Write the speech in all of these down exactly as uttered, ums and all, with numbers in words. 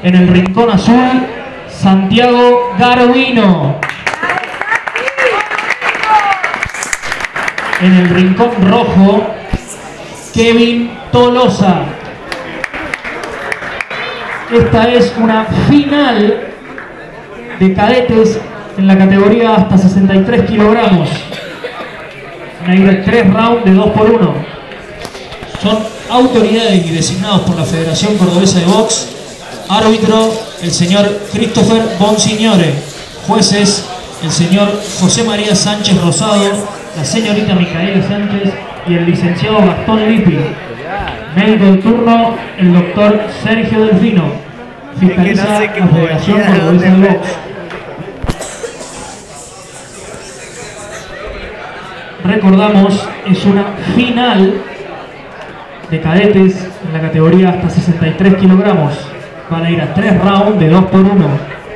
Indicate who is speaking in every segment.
Speaker 1: En el rincón azul, Santiago Garbino. En el rincón rojo, Kevin Tolosa. Esta es una final de cadetes en la categoría hasta sesenta y tres kilogramos. Van a ir tres rounds de dos por uno. Son autoridades y designados por la Federación Cordobesa de Box. Árbitro, el señor Christopher Bonsignore. Jueces, el señor José María Sánchez Rosado, la señorita Micaela Sánchez y el licenciado Gastón Lippi. Médico de turno, el doctor Sergio Delfino. Fiscaliza la Federación Cordobesa de Box. Recordamos, es una final de cadetes en la categoría hasta sesenta y tres kilogramos. Van a ir a tres rounds de dos por uno.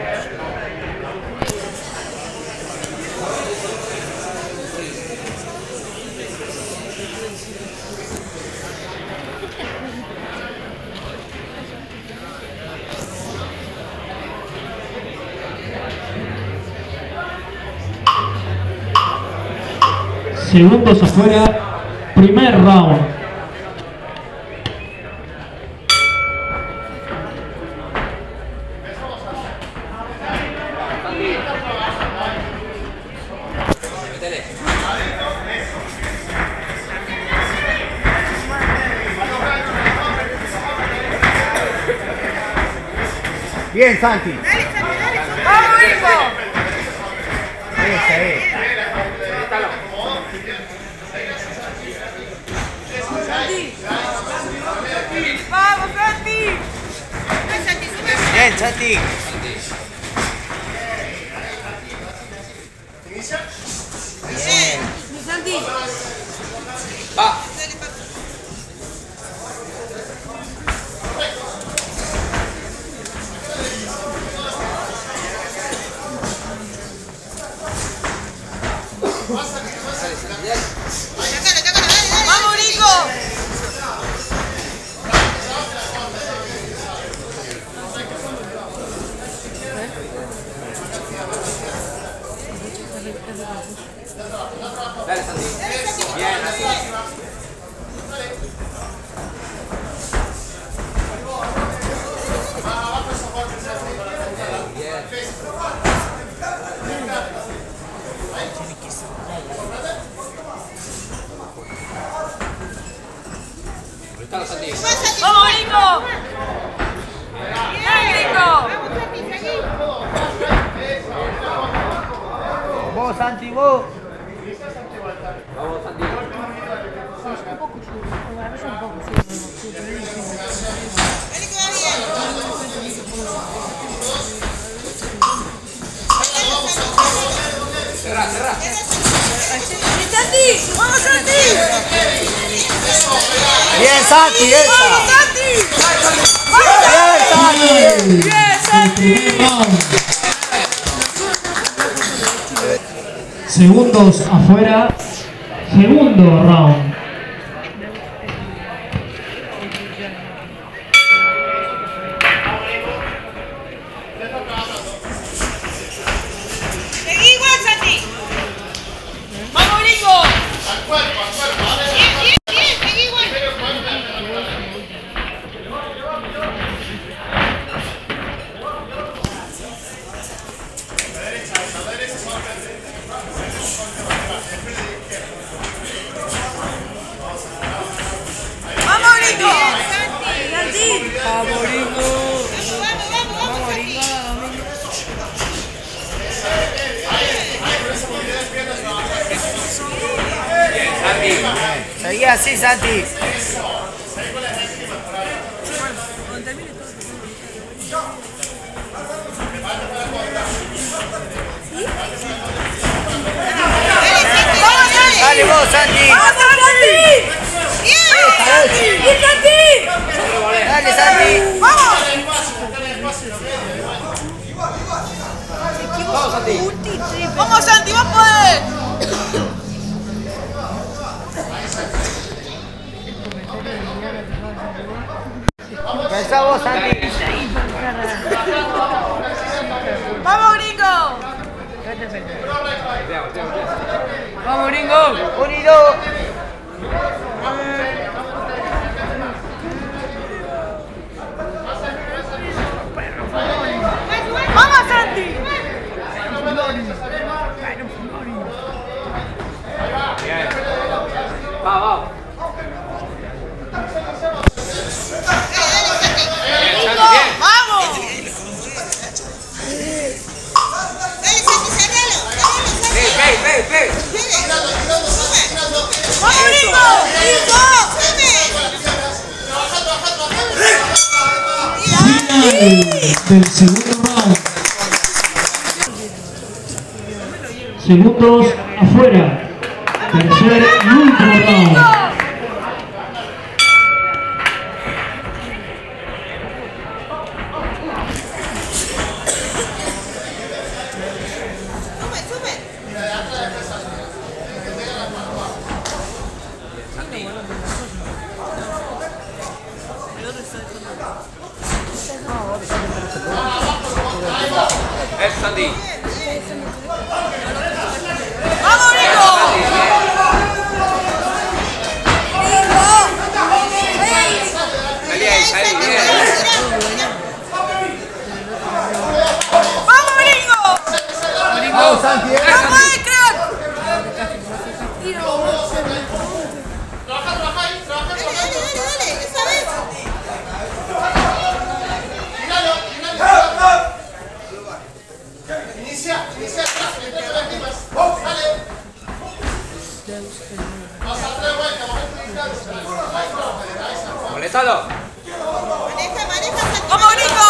Speaker 1: Segundos afuera, primer round.
Speaker 2: Bien, Santi.
Speaker 3: ¡Vamos, hijo!
Speaker 2: Esa es.
Speaker 3: ¡Vamos, Santi!
Speaker 2: Bien, Santi. Bien.
Speaker 3: Santi.
Speaker 4: Va.
Speaker 3: ¡Vamos, Nico!
Speaker 4: Dale, Santi. Bien, así. Soltalo, Santi.
Speaker 3: ¡Vamos, Nico! ¡Bien, Nico!
Speaker 2: Vos, Santi, vos.
Speaker 4: Vamos, Santi. Cerrá, cerrá.
Speaker 3: ¡Santi! ¡Vamos, Santi!
Speaker 2: Bien, Santi, esa.
Speaker 3: ¡Vamos, Santi!
Speaker 2: Bien, Santi.
Speaker 3: ¡Bien, Santi!
Speaker 1: Segundos afuera, segundo round.
Speaker 3: ¡Seguí igual, Santi! ¡Vamos, Nico! Bien, bien, bien, seguí igual. ¡Vamos, Nico! ¡Santi! ¡Vamos, Nico! ¡Vamos, vamos, vamos, Santi!
Speaker 4: Santi.
Speaker 2: Seguí así, Santi. Dale vos, Santi.
Speaker 3: ¡Vamos, Santi! ¡Bien! ¡Bien, Santi!
Speaker 2: Dale, Santi.
Speaker 3: ¡Vamos!
Speaker 4: Vamos, Santi.
Speaker 3: ¡Vamos, Santi! ¡Vos podés!
Speaker 2: Pensá vos, Santi. tiró.
Speaker 3: ¡Vamos, Santi!
Speaker 4: Bien. Va, va. Bien, Santi, bien.
Speaker 3: ¡Vamos!
Speaker 4: Ve, ve, ve, ve.
Speaker 3: ¡Vamos, Rico! ¡Rico!
Speaker 1: Final del segundo round. Segundos afuera. Tercer y último round.
Speaker 4: Es Santi.
Speaker 3: ¡Vamos, Rico!
Speaker 4: Salí ahí, salí bien.
Speaker 3: ¡Vamos, Rico!
Speaker 2: Vamos, Santi, eh.
Speaker 3: ¡No puedes, crack!
Speaker 4: Molestalo.
Speaker 3: ¡Vamos, Rico!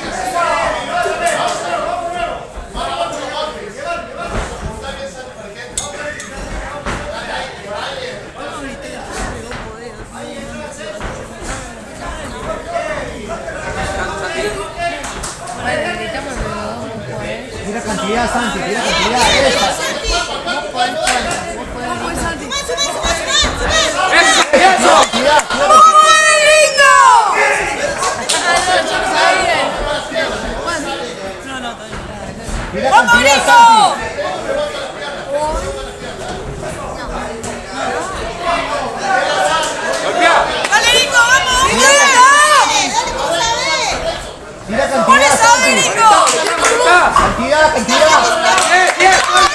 Speaker 2: Tira cantidad, Santi, tira cantidad. Esa.
Speaker 4: Eso, eso.
Speaker 2: Cantidad, tira Tira
Speaker 3: ¡Vamos,
Speaker 2: cantidad,
Speaker 3: Rico!
Speaker 2: Santi.
Speaker 4: Golpea.
Speaker 3: ¡Dale, Rico, vamos!
Speaker 2: Tira cantidad,
Speaker 3: ¡Pon esa,
Speaker 2: Santi.
Speaker 3: Rico!
Speaker 4: Golpea.
Speaker 2: Cantidad, cantidad.
Speaker 4: Bien, bien.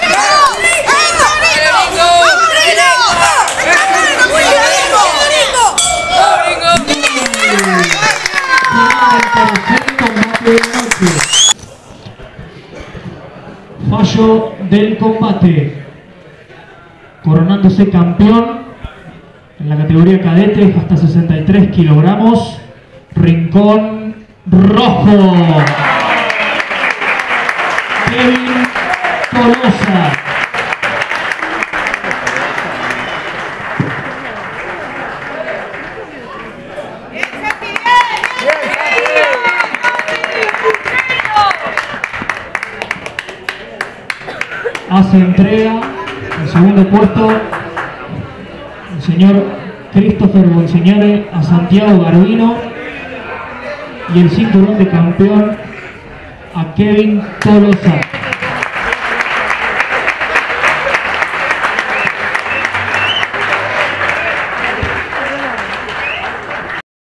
Speaker 1: Fallo del combate. Coronándose campeón en la categoría cadetes hasta sesenta y tres kilogramos, Rincón Rojo. Kevin Tolosa. Hace entrega el segundo puesto el señor Christopher Bonseñare a Santiago Garbino y el cinturón de campeón a Kevin Tolosa.